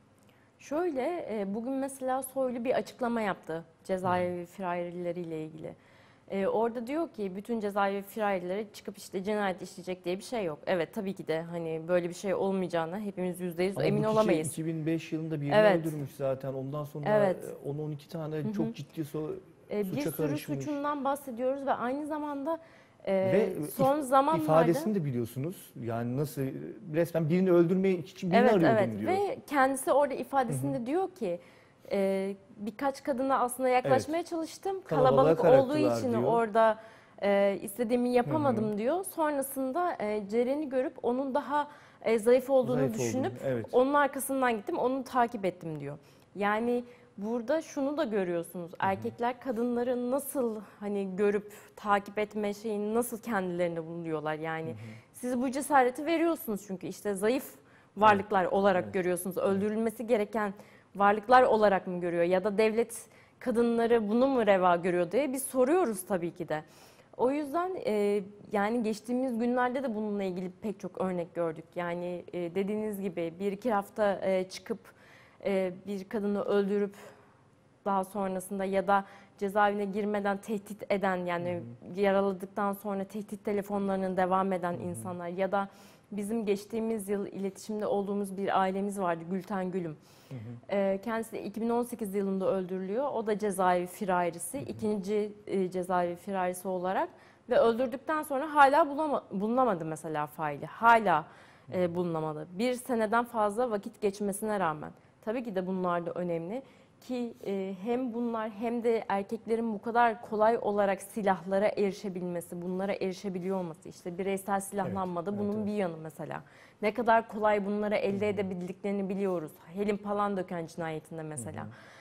Şöyle, e, bugün mesela Soylu bir açıklama yaptı cezaevi firarileriyle ilgili. E, orada diyor ki bütün cezaevi firarileri çıkıp işte cinayet işleyecek diye bir şey yok. Evet, tabii ki de hani böyle bir şey olmayacağına hepimiz yüzde yüz Ama emin bu kişi olamayız. iki bin beş yılında birini Evet, öldürmüş zaten. Ondan sonra evet. on on iki tane Hı hı. çok ciddi so E, bir suça sürü karışmış. suçundan bahsediyoruz ve aynı zamanda e, Ve son if- zamanlarda... ifadesini de biliyorsunuz. Yani nasıl resmen birini öldürmek için birini Evet, arıyordum evet. diyor. Ve kendisi orada Hı hı. ifadesinde diyor ki e, birkaç kadına aslında yaklaşmaya çalıştım. Kalabalığa Kalabalık olduğu karaktılar için diyor. orada e, istediğimi Hı yapamadım hı. diyor. Sonrasında e, Ceren'i görüp onun daha e, zayıf olduğunu Zayıf düşünüp olduğunu, evet. onun arkasından gittim, onu takip ettim diyor. Yani burada şunu da görüyorsunuz. Erkekler kadınları nasıl hani görüp takip etme şeyini nasıl kendilerinde buluyorlar. Yani siz bu cesareti veriyorsunuz çünkü işte zayıf varlıklar olarak evet. görüyorsunuz. Öldürülmesi gereken varlıklar olarak mı görüyor ya da devlet kadınları bunu mu reva görüyor diye biz soruyoruz tabii ki de. O yüzden e, yani geçtiğimiz günlerde de bununla ilgili pek çok örnek gördük. Yani e, dediğiniz gibi bir iki hafta e, çıkıp e, bir kadını öldürüp daha sonrasında ya da cezaevine girmeden tehdit eden yani yaraladıktan sonra tehdit telefonlarının devam eden insanlar ya da bizim geçtiğimiz yıl iletişimde olduğumuz bir ailemiz vardı, Gülten Gülüm. Hı hı. Ee, kendisi de iki bin on sekiz yılında öldürülüyor. O da cezaevi firarisi, ikinci e, cezaevi firarisi olarak ve öldürdükten sonra hala bulama, bulunamadı mesela faili. Hala e, bulunamadı. Bir seneden fazla vakit geçmesine rağmen. Tabii ki de bunlar da önemli ki e, hem bunlar hem de erkeklerin bu kadar kolay olarak silahlara erişebilmesi, bunlara erişebiliyor olması. İşte bireysel silahlanmada Evet, bunun evet, bir yanı mesela. Ne kadar kolay bunları elde edebildiklerini biliyoruz. Helin Palandöken cinayetinde mesela.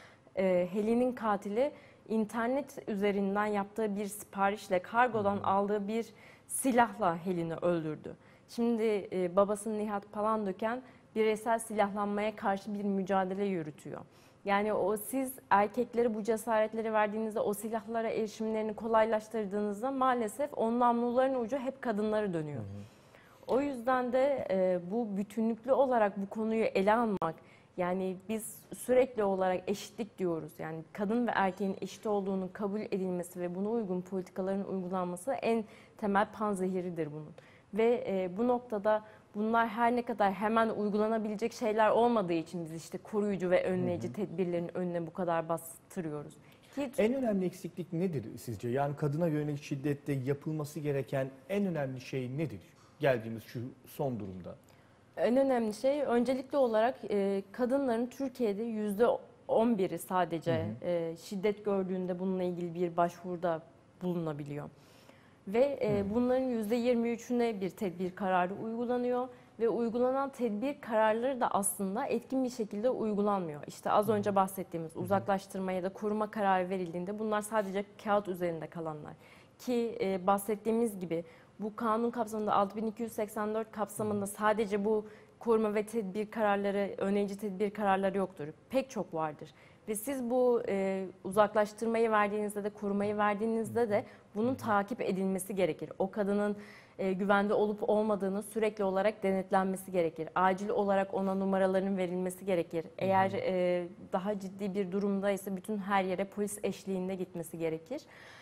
E, Helin'in katili internet üzerinden yaptığı bir siparişle, kargodan aldığı bir silahla Helin'i öldürdü. Şimdi e, babası Nihat Palandöken bireysel silahlanmaya karşı bir mücadele yürütüyor. Yani o siz erkekleri bu cesaretleri verdiğinizde, o silahlara erişimlerini kolaylaştırdığınızda maalesef o namluların ucu hep kadınlara dönüyor. Hı hı. O yüzden de e, bu bütünlüklü olarak bu konuyu ele almak, yani biz sürekli olarak eşitlik diyoruz. Yani kadın ve erkeğin eşit olduğunu kabul edilmesi ve buna uygun politikaların uygulanması en temel panzehiridir bunun. Ve e, bu noktada bunlar her ne kadar hemen uygulanabilecek şeyler olmadığı için biz işte koruyucu ve önleyici tedbirlerin önüne bu kadar bastırıyoruz. Ki En önemli eksiklik nedir sizce? Yani kadına yönelik şiddette yapılması gereken en önemli şey nedir? Geldiğimiz şu son durumda. en önemli şey öncelikli olarak e, kadınların Türkiye'de yüzde on biri sadece Hı hı. e, şiddet gördüğünde bununla ilgili bir başvuruda bulunabiliyor. Ve e, bunların yüzde yirmi üçüne bir tedbir kararı uygulanıyor ve uygulanan tedbir kararları da aslında etkin bir şekilde uygulanmıyor. İşte az önce bahsettiğimiz uzaklaştırma ya da koruma kararı verildiğinde bunlar sadece kağıt üzerinde kalanlar. Ki e, bahsettiğimiz gibi bu kanun kapsamında altı bin iki yüz seksen dört kapsamında sadece bu koruma ve tedbir kararları, önleyici tedbir kararları yoktur. Pek çok vardır. Ve siz bu e, uzaklaştırmayı verdiğinizde de korumayı verdiğinizde de bunun takip edilmesi gerekir. O kadının e, güvende olup olmadığını sürekli olarak denetlenmesi gerekir. Acil olarak ona numaraların verilmesi gerekir. Eğer e, daha ciddi bir durumda ise bütün her yere polis eşliğinde gitmesi gerekir.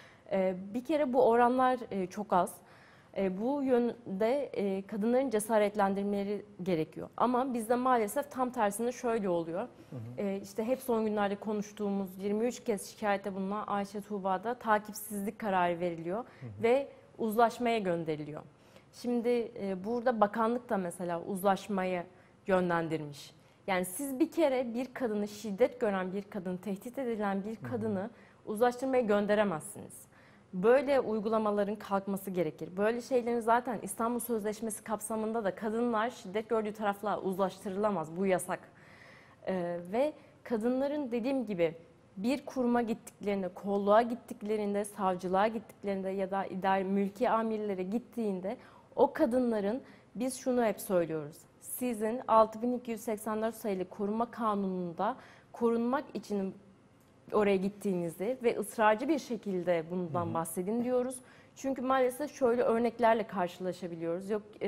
E, bir kere bu oranlar e, çok az. E, bu yönde e, kadınların cesaretlendirmeleri gerekiyor. Ama bizde maalesef tam tersine şöyle oluyor. Hı hı. E, işte hep son günlerde konuştuğumuz yirmi üç kez şikayette bulunan Ayşe Tuğba'da takipsizlik kararı veriliyor hı hı. ve uzlaşmaya gönderiliyor. Şimdi e, burada bakanlık da mesela uzlaşmaya yönlendirmiş. Yani siz bir kere bir kadını, şiddet gören bir kadını, tehdit edilen bir kadını hı hı. uzlaştırmaya gönderemezsiniz. Böyle uygulamaların kalkması gerekir. Böyle şeylerin zaten İstanbul Sözleşmesi kapsamında da kadınlar şiddet gördüğü tarafla uzlaştırılamaz. Bu yasak. Ee, ve kadınların dediğim gibi bir kuruma gittiklerinde, kolluğa gittiklerinde, savcılığa gittiklerinde ya da idari mülki amirlere gittiğinde o kadınların biz şunu hep söylüyoruz. Sizin altı bin iki yüz seksen dört sayılı koruma kanununda korunmak için oraya gittiğinizi ve ısrarcı bir şekilde bundan Hı-hı. bahsedin diyoruz. Çünkü maalesef şöyle örneklerle karşılaşabiliyoruz. Yok e,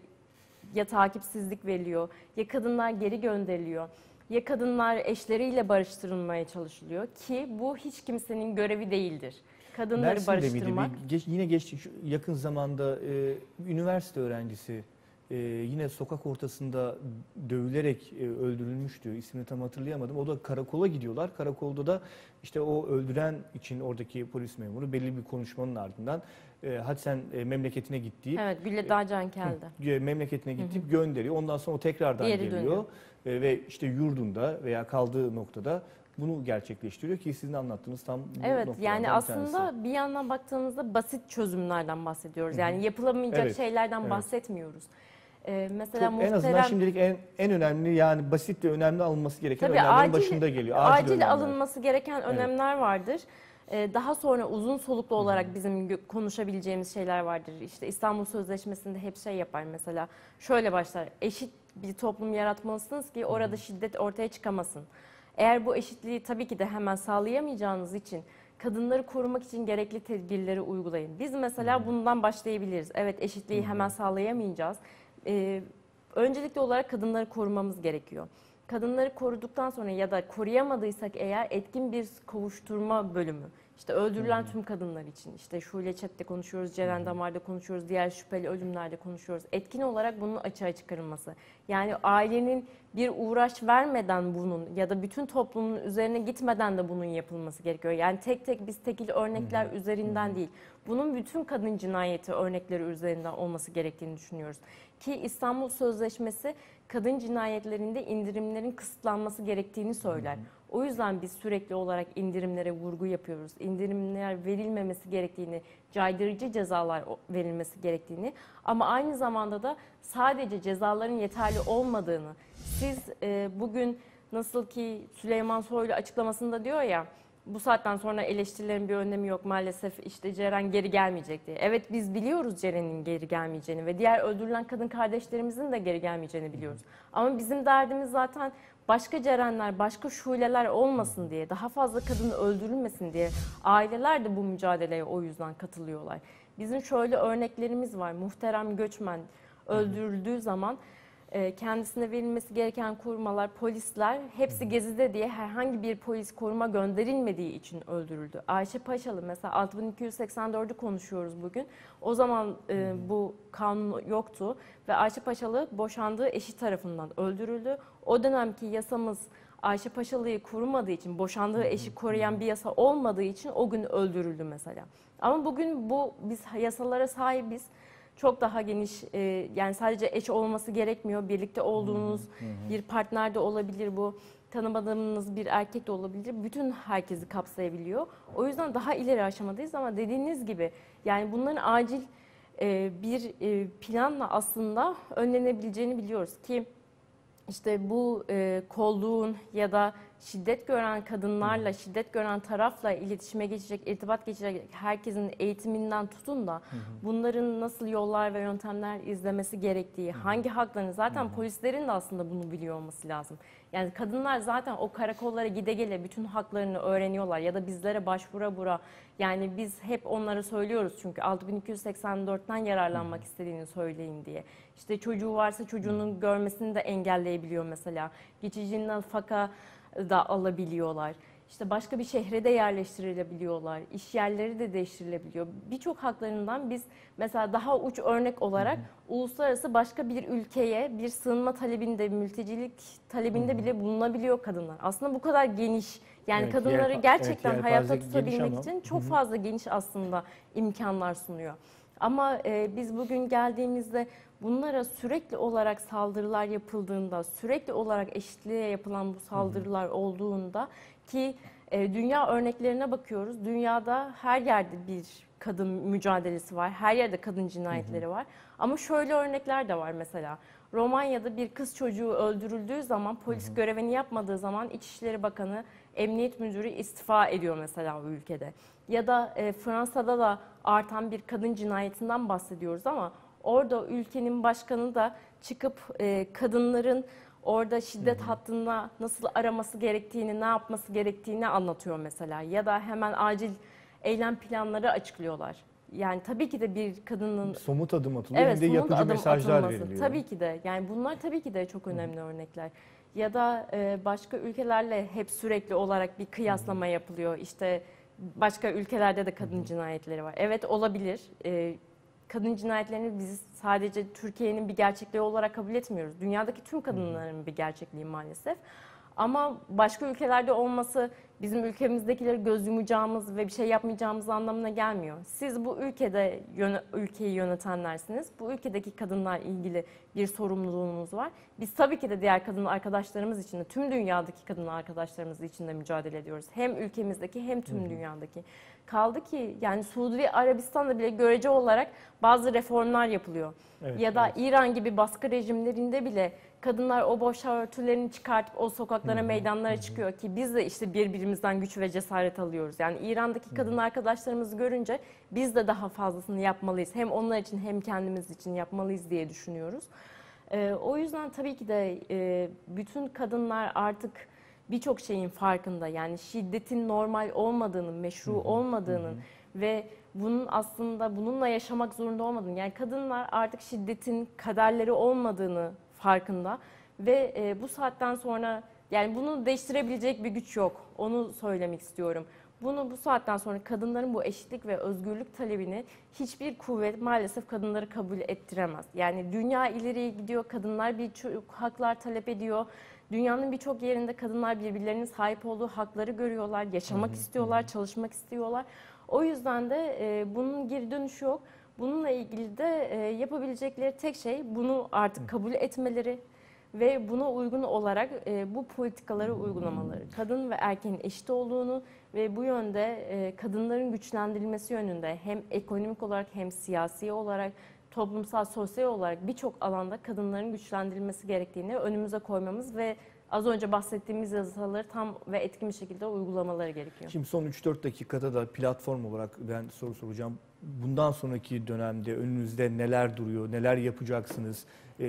ya takipsizlik veriliyor, ya kadınlar geri gönderiliyor, ya kadınlar eşleriyle barıştırılmaya çalışılıyor ki bu hiç kimsenin görevi değildir. Kadınları Mersin'de barıştırmak. Miydi? Bir, geç, yine geç yakın zamanda e, üniversite öğrencisi e, yine sokak ortasında dövülerek e, öldürülmüştü. İsmini tam hatırlayamadım. O da karakola gidiyorlar. Karakolda da işte o öldüren için oradaki polis memuru belli bir konuşmanın ardından e, hadi sen e, memleketine git deyip, evet, Gülle Dağcankel'de. E, memleketine git deyip gönderiyor. Ondan sonra o tekrardan Diğeri geliyor e, ve işte yurdunda veya kaldığı noktada bunu gerçekleştiriyor ki sizin anlattığınız tam bu evet, noktalardan yani bir aslında tanesi. bir yandan baktığımızda basit çözümlerden bahsediyoruz. Yani yapılamayacak Evet, şeylerden evet. bahsetmiyoruz. Ee, mesela Çok, muhterem, en azından şimdilik en, en önemli yani basit ve önemli alınması gereken tabii önlemlerin acil, başında geliyor. Acil, acil önlemler. alınması gereken önlemler evet. vardır. Ee, daha sonra uzun soluklu olarak Hı-hı. bizim konuşabileceğimiz şeyler vardır. İşte İstanbul Sözleşmesi'nde hep şey yapar mesela. Şöyle başlar. Eşit bir toplum yaratmalısınız ki orada Hı-hı. şiddet ortaya çıkamasın. Eğer bu eşitliği tabii ki de hemen sağlayamayacağınız için kadınları korumak için gerekli tedbirleri uygulayın. Biz mesela Hı-hı. bundan başlayabiliriz. Evet, eşitliği Hı-hı. hemen sağlayamayacağız. Ee, öncelikli olarak kadınları korumamız gerekiyor. Kadınları koruduktan sonra ya da koruyamadıysak eğer etkin bir kovuşturma bölümü. İşte öldürülen Hı-hı. tüm kadınlar için, işte Şule Çet'te konuşuyoruz, Ceren Damar'da konuşuyoruz, diğer şüpheli ölümlerde konuşuyoruz. Etkin olarak bunun açığa çıkarılması. Yani ailenin bir uğraş vermeden bunun ya da bütün toplumun üzerine gitmeden de bunun yapılması gerekiyor. Yani tek tek biz tekil örnekler Hı-hı. üzerinden Hı-hı. değil, bunun bütün kadın cinayeti örnekleri üzerinden olması gerektiğini düşünüyoruz. Ki İstanbul Sözleşmesi kadın cinayetlerinde indirimlerin kısıtlanması gerektiğini söyler. Hı hı. O yüzden biz sürekli olarak indirimlere vurgu yapıyoruz. İndirimler verilmemesi gerektiğini, caydırıcı cezalar verilmesi gerektiğini ama aynı zamanda da sadece cezaların yeterli olmadığını, siz e, bugün nasıl ki Süleyman Soylu açıklamasında diyor ya, bu saatten sonra eleştirilerin bir önemi yok maalesef, işte Ceren geri gelmeyecek diye. Evet, biz biliyoruz Ceren'in geri gelmeyeceğini ve diğer öldürülen kadın kardeşlerimizin de geri gelmeyeceğini biliyoruz. Ama bizim derdimiz zaten başka Cerenler, başka Şuleler olmasın diye, daha fazla kadın öldürülmesin diye. Aileler de bu mücadeleye o yüzden katılıyorlar. Bizim şöyle örneklerimiz var. Muhterem göçmen öldürüldüğü zaman kendisine verilmesi gereken korumalar, polisler hepsi Gezi'de diye herhangi bir polis koruma gönderilmediği için öldürüldü. Ayşe Paşalı mesela altı bin iki yüz seksen dördü konuşuyoruz bugün. O zaman e, bu kanun yoktu ve Ayşe Paşalı boşandığı eşi tarafından öldürüldü. O dönemki yasamız Ayşe Paşalı'yı korumadığı için, boşandığı eşi koruyan bir yasa olmadığı için o gün öldürüldü mesela. Ama bugün bu biz yasalara sahibiz. Çok daha geniş, e, yani sadece eş olması gerekmiyor. Birlikte olduğunuz hı hı. bir partner de olabilir bu. Tanımadığınız bir erkek de olabilir. Bütün herkesi kapsayabiliyor. O yüzden daha ileri aşamadayız ama dediğiniz gibi yani bunların acil e, bir e, planla aslında önlenebileceğini biliyoruz ki işte bu e, kolluğun ya da şiddet gören kadınlarla, şiddet gören tarafla iletişime geçecek, irtibat geçecek herkesin eğitiminden tutun da hı hı. bunların nasıl yollar ve yöntemler izlemesi gerektiği, hı hı. hangi haklarını zaten hı hı. polislerin de aslında bunu biliyor olması lazım. Yani kadınlar zaten o karakollara gide gele bütün haklarını öğreniyorlar ya da bizlere başvura bura. Yani biz hep onlara söylüyoruz çünkü altı bin iki yüz seksen dörtten yararlanmak hı hı. istediğini söyleyin diye. İşte çocuğu varsa çocuğunun hı hı. görmesini de engelleyebiliyor mesela. Geçici nafaka da alabiliyorlar. İşte başka bir şehre de yerleştirilebiliyorlar. İş yerleri de değiştirilebiliyor. Birçok haklarından biz mesela daha uç örnek olarak hı hı. uluslararası başka bir ülkeye bir sığınma talebinde, mültecilik talebinde hı hı. bile bulunabiliyor kadınlar. Aslında bu kadar geniş, yani evet, kadınları yer, gerçekten evet, hayatta tutabilmek için çok hı hı. fazla geniş aslında imkanlar sunuyor. Ama e, biz bugün geldiğimizde bunlara sürekli olarak saldırılar yapıldığında, sürekli olarak eşitliğe yapılan bu saldırılar hı hı. olduğunda ki e, dünya örneklerine bakıyoruz. Dünyada her yerde bir kadın mücadelesi var, her yerde kadın cinayetleri hı hı. var. Ama şöyle örnekler de var mesela. Romanya'da bir kız çocuğu öldürüldüğü zaman, polis hı hı. görevini yapmadığı zaman İçişleri Bakanı, Emniyet Müdürü istifa ediyor mesela o ülkede. Ya da e, Fransa'da da artan bir kadın cinayetinden bahsediyoruz ama orada ülkenin başkanı da çıkıp e, kadınların Orada şiddet hattında nasıl araması gerektiğini, ne yapması gerektiğini anlatıyor mesela. Ya da hemen acil eylem planları açıklıyorlar. Yani tabii ki de bir kadının Somut adım atılıyor, evet, hem de somut yapıcı adım mesajlar atılması. veriliyor. Tabii ki de. Yani bunlar tabii ki de çok önemli örnekler. Ya da e, başka ülkelerle hep sürekli olarak bir kıyaslama yapılıyor. İşte başka ülkelerde de kadın cinayetleri var. Evet, olabilir. E, kadın cinayetlerini biz sadece Türkiye'nin bir gerçekliği olarak kabul etmiyoruz. Dünyadaki tüm kadınların bir gerçekliği maalesef. Ama başka ülkelerde olması bizim ülkemizdekileri göz yumacağımız ve bir şey yapmayacağımız anlamına gelmiyor. Siz bu ülkede yöne, ülkeyi yönetenlersiniz. Bu ülkedeki kadınlar ilgili bir sorumluluğunuz var. Biz tabii ki de diğer kadın arkadaşlarımız için de, tüm dünyadaki kadın arkadaşlarımız için de mücadele ediyoruz. Hem ülkemizdeki hem tüm hı hı. dünyadaki. Kaldı ki yani Suudi Arabistan'da bile görece olarak bazı reformlar yapılıyor. Evet, ya da evet. İran gibi baskı rejimlerinde bile kadınlar o başörtülerini çıkartıp o sokaklara, hı hı, meydanlara hı hı. çıkıyor ki biz de işte birbirimizden güç ve cesaret alıyoruz. Yani İran'daki kadın hı hı. arkadaşlarımızı görünce biz de daha fazlasını yapmalıyız. Hem onlar için hem kendimiz için yapmalıyız diye düşünüyoruz. Ee, o yüzden tabii ki de e, bütün kadınlar artık birçok şeyin farkında. Yani şiddetin normal olmadığının, meşru hı hı. olmadığının hı hı. ve bunun aslında bununla yaşamak zorunda olmadığını, yani kadınlar artık şiddetin kaderleri olmadığını farkında ve e, bu saatten sonra yani bunu değiştirebilecek bir güç yok. Onu söylemek istiyorum. Bunu bu saatten sonra kadınların bu eşitlik ve özgürlük talebini hiçbir kuvvet maalesef kadınları kabul ettiremez. Yani dünya ileriye gidiyor, kadınlar birçok haklar talep ediyor. Dünyanın birçok yerinde kadınlar birbirlerinin sahip olduğu hakları görüyorlar, yaşamak hı hı, istiyorlar, hı. çalışmak istiyorlar. O yüzden de e, bunun geri dönüşü yok. Bununla ilgili de e, yapabilecekleri tek şey bunu artık kabul etmeleri ve buna uygun olarak e, bu politikaları uygulamaları. Kadın ve erkeğin eşit olduğunu ve bu yönde e, kadınların güçlendirilmesi yönünde hem ekonomik olarak hem siyasi olarak, toplumsal, sosyal olarak birçok alanda kadınların güçlendirilmesi gerektiğini önümüze koymamız ve az önce bahsettiğimiz yasaları tam ve etkin bir şekilde uygulamaları gerekiyor. Şimdi son üç dört dakikada da platform olarak ben soru soracağım. Bundan sonraki dönemde önünüzde neler duruyor, neler yapacaksınız? Ee,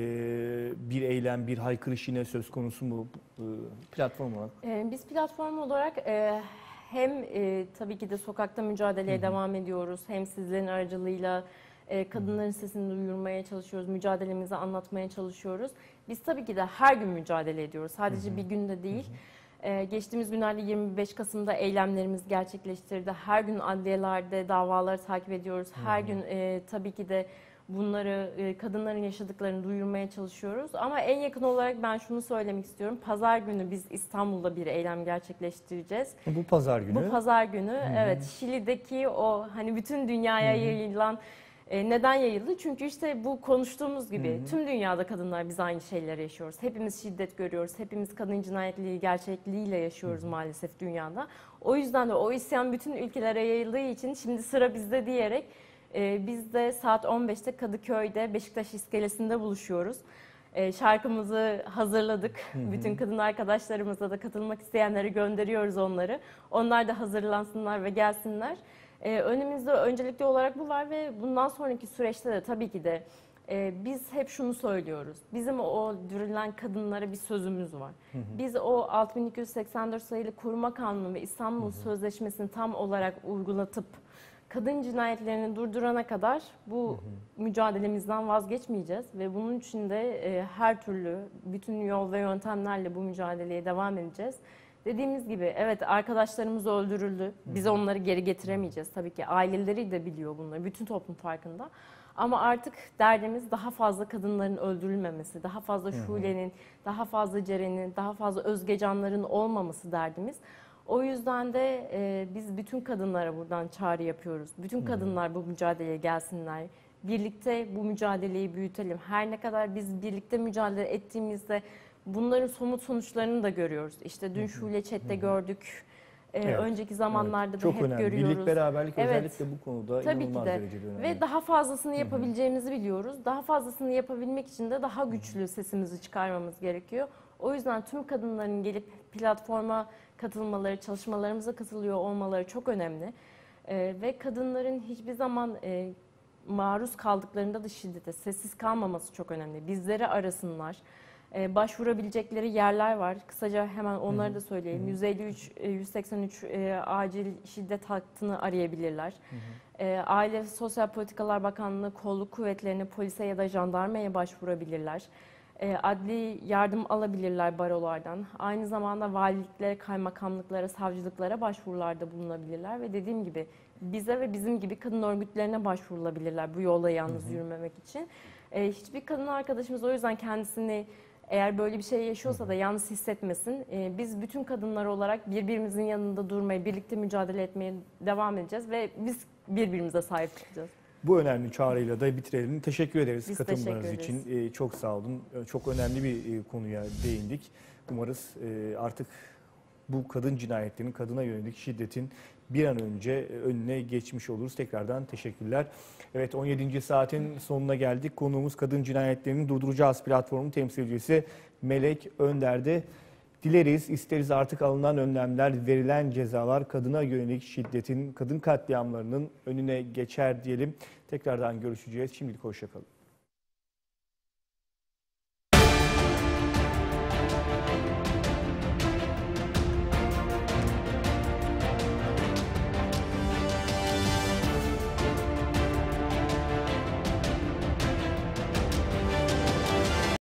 bir eylem, bir haykırış yine söz konusu mu ee, platform olarak? Ee, biz platform olarak e, hem e, tabii ki de sokakta mücadeleye Hı-hı. devam ediyoruz, hem sizlerin aracılığıyla e, kadınların sesini duyurmaya çalışıyoruz, mücadelemizi anlatmaya çalışıyoruz. Biz tabii ki de her gün mücadele ediyoruz, sadece Hı-hı. bir günde değil. Hı-hı. Ee, geçtiğimiz günlerde yirmi beş Kasım'da eylemlerimiz gerçekleştirdi. Her gün adliyelerde davaları takip ediyoruz. Her Hı-hı. gün e, tabii ki de bunları, e, kadınların yaşadıklarını duyurmaya çalışıyoruz. Ama en yakın olarak ben şunu söylemek istiyorum. Pazar günü biz İstanbul'da bir eylem gerçekleştireceğiz. Bu pazar günü? Bu pazar günü, Hı-hı. evet. Şili'deki o hani bütün dünyaya Hı-hı. yayılan... Neden yayıldı? Çünkü işte bu konuştuğumuz gibi hı hı. tüm dünyada kadınlar biz aynı şeyleri yaşıyoruz. Hepimiz şiddet görüyoruz. Hepimiz kadın cinayetliği gerçekliğiyle yaşıyoruz hı hı. maalesef dünyada. O yüzden de o isyan bütün ülkelere yayıldığı için şimdi sıra bizde diyerek e, biz de saat on beşte Kadıköy'de Beşiktaş iskelesinde buluşuyoruz. E, şarkımızı hazırladık. Hı hı. Bütün kadın arkadaşlarımıza da katılmak isteyenleri gönderiyoruz onları. Onlar da hazırlansınlar ve gelsinler. Ee, önümüzde öncelikli olarak bu var ve bundan sonraki süreçte de tabii ki de e, biz hep şunu söylüyoruz. Bizim o dürülen kadınlara bir sözümüz var. Hı hı. Biz o altı bin iki yüz seksen dört sayılı Koruma Kanunu ve İstanbul hı hı. Sözleşmesi'ni tam olarak uygulatıp kadın cinayetlerini durdurana kadar bu hı hı. mücadelemizden vazgeçmeyeceğiz ve bunun için de e, her türlü bütün yol ve yöntemlerle bu mücadeleye devam edeceğiz. Dediğimiz gibi evet, arkadaşlarımız öldürüldü. Biz Hı-hı. onları geri getiremeyeceğiz. Tabii ki aileleri de biliyor bunları. Bütün toplum farkında. Ama artık derdimiz daha fazla kadınların öldürülmemesi, daha fazla Şule'nin, daha fazla Ceren'in, daha fazla Özgecanların olmaması derdimiz. O yüzden de e, biz bütün kadınlara buradan çağrı yapıyoruz. Bütün Hı-hı. kadınlar bu mücadeleye gelsinler. Birlikte bu mücadeleyi büyütelim. Her ne kadar biz birlikte mücadele ettiğimizde bunların somut sonuçlarını da görüyoruz. İşte dün Şule Chat'te gördük. Ee, evet, önceki zamanlarda evet, da hep önemli. Görüyoruz. Birlik, beraberlik evet, özellikle bu konuda tabii inanılmaz ki de. derecede önemli. Ve daha fazlasını yapabileceğimizi biliyoruz. Daha fazlasını yapabilmek için de daha güçlü sesimizi çıkarmamız gerekiyor. O yüzden tüm kadınların gelip platforma katılmaları, çalışmalarımıza katılıyor olmaları çok önemli. Ee, ve kadınların hiçbir zaman e, maruz kaldıklarında da şiddete sessiz kalmaması çok önemli. Bizleri arasınlar. E, başvurabilecekleri yerler var. Kısaca hemen onları da söyleyeyim. yüz elli üç, yüz seksen üç e, acil şiddet hattını arayabilirler. Hı hı. E, Aile ve Sosyal Politikalar Bakanlığı kolluk kuvvetlerine, polise ya da jandarmaya başvurabilirler. E, adli yardım alabilirler barolardan. Aynı zamanda valiliklere, kaymakamlıklara, savcılıklara başvurularda bulunabilirler. Ve dediğim gibi bize ve bizim gibi kadın örgütlerine başvurulabilirler bu yolda yalnız hı hı. yürümemek için. E, hiçbir kadın arkadaşımız o yüzden kendisini eğer böyle bir şey yaşıyorsa da yalnız hissetmesin. E, biz bütün kadınlar olarak birbirimizin yanında durmaya, birlikte mücadele etmeye devam edeceğiz ve biz birbirimize sahip çıkacağız. Bu önemli çağrıyla da bitirelim. Teşekkür ederiz Biz katılımlarınız teşekkür için. Ee, çok sağ olun. Çok önemli bir konuya değindik. Umarız e, artık bu kadın cinayetlerinin, kadına yönelik şiddetin bir an önce önüne geçmiş oluruz. Tekrardan teşekkürler. Evet, on yedinci saatin sonuna geldik. Konuğumuz Kadın Cinayetlerini Durduracağız platformu temsilcisi Melek Önder'de. Dileriz, isteriz artık alınan önlemler, verilen cezalar kadına yönelik şiddetin, kadın katliamlarının önüne geçer diyelim. Tekrardan görüşeceğiz. Şimdilik hoşça kalın.